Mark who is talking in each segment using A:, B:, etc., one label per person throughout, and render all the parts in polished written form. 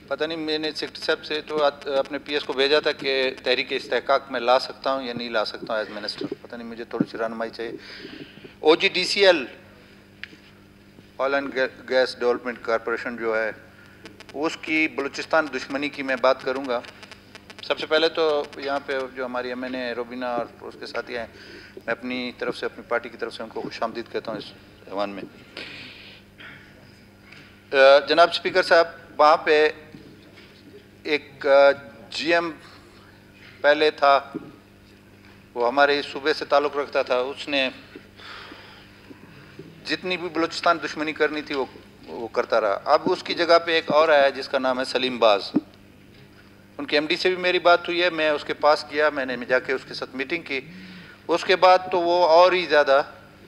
A: पता नहीं, मैंने सेक्रेटरी साहब से तो अपने पीएस को भेजा था कि तहरीक इस्तेहकाक में ला सकता हूँ या नहीं ला सकता हूँ एज मिनिस्टर। पता नहीं, मुझे थोड़ी सी रहनुमाई चाहिए। OGDCL oil and gas development corporation जो है, उसकी बलूचिस्तान दुश्मनी की मैं बात करूँगा। सबसे पहले तो यहाँ पे जो हमारी MNA रोबिना और उसके साथी हैं, मैं अपनी तरफ से, अपनी पार्टी की तरफ से उनको खुशामदीद कहता हूँ इस ऐवान में। जनाब स्पीकर साहब, वहाँ पे एक GM पहले था, वो हमारे इस सूबे से ताल्लुक़ रखता था। उसने जितनी भी बलूचिस्तान दुश्मनी करनी थी वो करता रहा। अब उसकी जगह पे एक और आया जिसका नाम है सलीम बाज। उनके MD से भी मेरी बात हुई है, मैं उसके पास गया, मैंने जाके उसके साथ मीटिंग की। उसके बाद तो वो और ही ज़्यादा,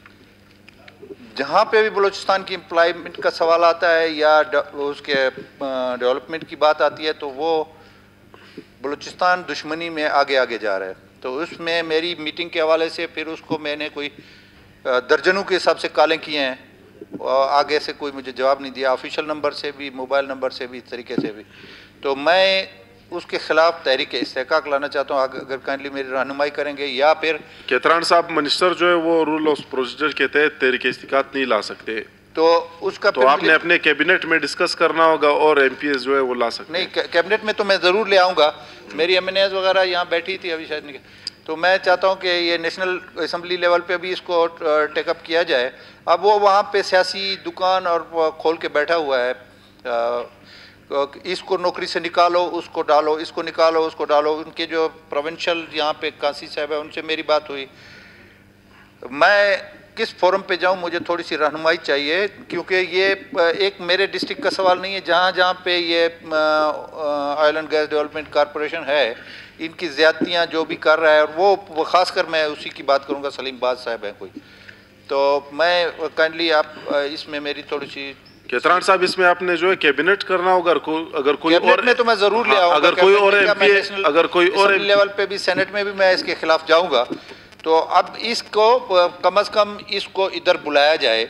A: जहाँ पे भी बलूचिस्तान की एम्प्लॉयमेंट का सवाल आता है या उसके डेवलपमेंट की बात आती है, तो वो बलूचिस्तान दुश्मनी में आगे आगे जा रहा है। तो उसमें मेरी मीटिंग के हवाले से फिर उसको मैंने कोई दर्जनों के हिसाब से कॉलें किए हैं, आगे से कोई मुझे जवाब नहीं दिया, ऑफिशियल नंबर से भी, मोबाइल नंबर से भी, इस तरीके से भी। तो मैं उसके खिलाफ तहरीक इस्तेहकाक लाना चाहता हूँ, अगर काइंडली मेरी रहनुमाई करेंगे। या फिर
B: केतरान साहब, मिनिस्टर जो है वो रूल ऑफ प्रोसीजर के तहत तहरीक इस्तेहकाक नहीं ला सकते,
A: तो उसका
B: तो आपने अपने कैबिनेट में डिस्कस करना होगा और MPs जो है वो ला सकते
A: नहीं। कैबिनेट में तो मैं ज़रूर ले आऊँगा, मेरी MNAs वगैरह यहाँ बैठी थी अभी शायद नहीं। तो मैं चाहता हूँ कि ये नेशनल असम्बली लेवल पे भी इसको टेकअप किया जाए। अब वो वहाँ पे सियासी दुकान और खोल के बैठा हुआ है, इसको नौकरी से निकालो, उसको डालो, इसको निकालो, उसको डालो। उनके जो प्रोविंशियल यहाँ पे कासी साहब है, उनसे मेरी बात हुई। मैं किस फोरम पे जाऊँ, मुझे थोड़ी सी रहनुमाई चाहिए, क्योंकि ये एक मेरे डिस्ट्रिक्ट का सवाल नहीं है। जहाँ जहाँ पे ये oil and gas development corporation है, इनकी ज़्यादतियाँ जो भी कर रहा है, और वो ख़ासकर मैं उसी की बात करूँगा, सलीम बाज साहब हैं कोई। तो मैं काइंडली आप इसमें मेरी थोड़ी सी।
B: केतरान साहब, इसमें आपने जो है कैबिनेट करना होगा, अगर कोई और
A: में तो मैं ज़रूर ले आऊँगा।
B: अगर कोई और
A: लेवल पे भी, सेनेट में भी मैं इसके खिलाफ जाऊँगा। तो अब इसको कम से कम इसको इधर बुलाया जाए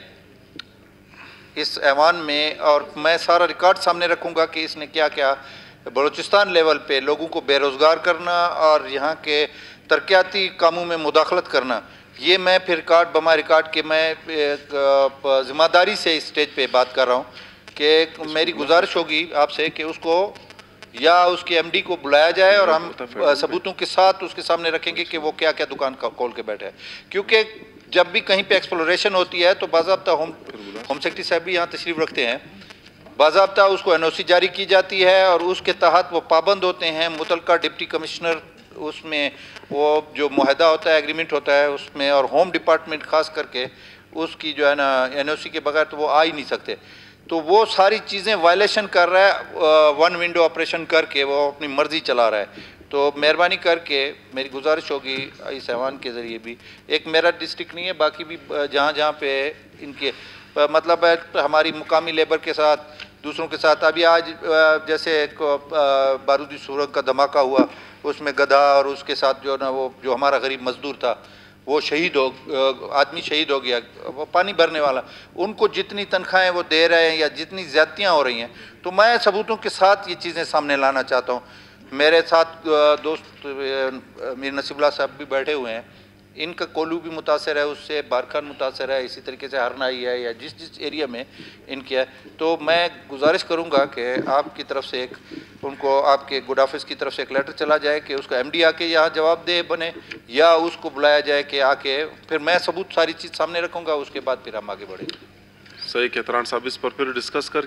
A: इस ऐवान में, और मैं सारा रिकॉर्ड सामने रखूँगा कि इसने क्या क्या बलूचिस्तान लेवल पे लोगों को बेरोज़गार करना और यहाँ के तरक्याती कामों में मुदाखलत करना। ये मैं फिर रिकॉर्ड बमा रिकॉर्ड के मैं ज़िम्मेदारी से इस स्टेज पे बात कर रहा हूँ कि मेरी गुजारिश होगी आपसे कि उसको या उसके MD को बुलाया जाए और हम सबूतों के साथ उसके सामने रखेंगे कि वो क्या क्या दुकान खोल के बैठे है। क्योंकि जब भी कहीं पे एक्सप्लोरेशन होती है तो बाज़ाब्ता होम सेक्रेटरी साहब भी यहाँ तशरीफ़ रखते हैं, बाज़ाब्ता उसको NOC जारी की जाती है और उसके तहत वो पाबंद होते हैं। मुतलका डिप्टी कमिश्नर उसमें वो जो मुआहदा होता है, एग्रीमेंट होता है उसमें, और होम डिपार्टमेंट ख़ास करके उसकी जो है ना NOC के बगैर तो वो आ ही नहीं सकते। तो वो सारी चीज़ें वायलेशन कर रहा है, वन विंडो ऑपरेशन करके वो अपनी मर्ज़ी चला रहा है। तो मेहरबानी करके मेरी गुजारिश होगी इस ऐवान के ज़रिए भी, एक मेरा डिस्ट्रिक्ट नहीं है, बाकी भी जहाँ जहाँ पे इनके मतलब है हमारी मुकामी लेबर के साथ, दूसरों के साथ। अभी आज जैसे बारूदी सुरंग का धमाका हुआ, उसमें गधा और उसके साथ जो ना वो जो हमारा गरीब मजदूर था वो आदमी शहीद हो गया, वो पानी भरने वाला। उनको जितनी तनख्वाहें वो दे रहे हैं या जितनी ज़्यादतियाँ हो रही हैं, तो मैं सबूतों के साथ ये चीज़ें सामने लाना चाहता हूँ। मेरे साथ दोस्त मीर नसीबुल्लाह साहब भी बैठे हुए हैं, इनका कोलू भी मुतासर है उससे, बारखान मुतासर है, इसी तरीके से हरनाई है या जिस जिस एरिया में इनके है। तो मैं गुजारिश करूंगा कि आपकी तरफ से एक उनको आपके गुड ऑफिस की तरफ से एक लेटर चला जाए कि उसका MD आके यहाँ जवाब दे बने, या उसको बुलाया जाए कि आके, फिर मैं सबूत सारी चीज़ सामने रखूँगा, उसके बाद फिर हम आगे बढ़ेंगे।
B: सही केतरान साहब, इस पर फिर डिस्कस कर